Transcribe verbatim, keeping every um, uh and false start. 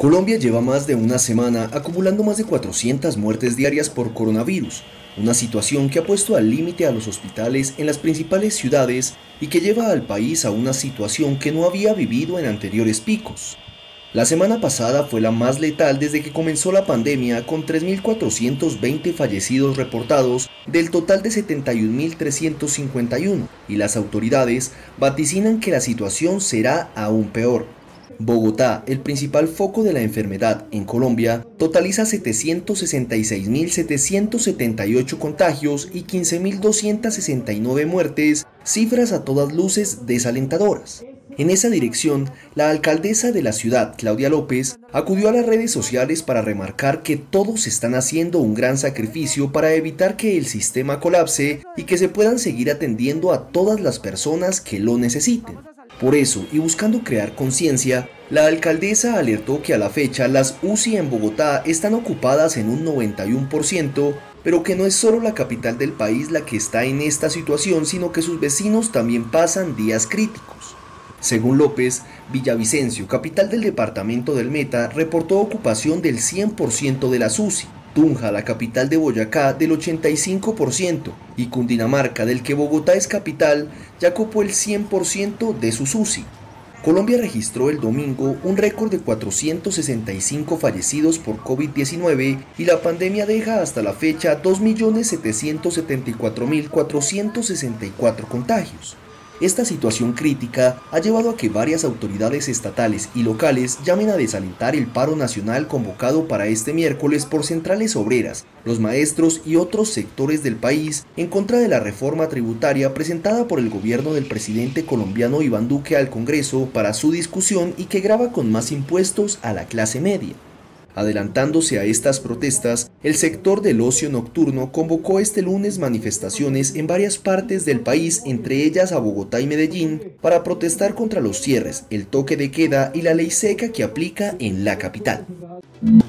Colombia lleva más de una semana acumulando más de cuatrocientas muertes diarias por coronavirus, una situación que ha puesto al límite a los hospitales en las principales ciudades y que lleva al país a una situación que no había vivido en anteriores picos. La semana pasada fue la más letal desde que comenzó la pandemia, con tres mil cuatrocientos veinte fallecidos reportados del total de setenta y un mil trescientos cincuenta y uno, y las autoridades vaticinan que la situación será aún peor. Bogotá, el principal foco de la enfermedad en Colombia, totaliza setecientos sesenta y seis mil setecientos setenta y ocho contagios y quince mil doscientas sesenta y nueve muertes, cifras a todas luces desalentadoras. En esa dirección, la alcaldesa de la ciudad, Claudia López, acudió a las redes sociales para remarcar que todos están haciendo un gran sacrificio para evitar que el sistema colapse y que se puedan seguir atendiendo a todas las personas que lo necesiten. Por eso, y buscando crear conciencia, la alcaldesa alertó que a la fecha las U C I en Bogotá están ocupadas en un noventa y uno por ciento, pero que no es solo la capital del país la que está en esta situación, sino que sus vecinos también pasan días críticos. Según López, Villavicencio, capital del departamento del Meta, reportó ocupación del cien por ciento de las U C I, Tunja, la capital de Boyacá, del ochenta y cinco por ciento, y Cundinamarca, del que Bogotá es capital, ya copó el cien por ciento de sus U C I. Colombia registró el domingo un récord de cuatrocientos sesenta y cinco fallecidos por COVID diecinueve y la pandemia deja hasta la fecha dos millones setecientos setenta y cuatro mil cuatrocientos sesenta y cuatro contagios. Esta situación crítica ha llevado a que varias autoridades estatales y locales llamen a desalentar el paro nacional convocado para este miércoles por centrales obreras, los maestros y otros sectores del país en contra de la reforma tributaria presentada por el gobierno del presidente colombiano Iván Duque al Congreso para su discusión y que grava con más impuestos a la clase media. Adelantándose a estas protestas, el sector del ocio nocturno convocó este lunes manifestaciones en varias partes del país, entre ellas a Bogotá y Medellín, para protestar contra los cierres, el toque de queda y la ley seca que aplica en la capital.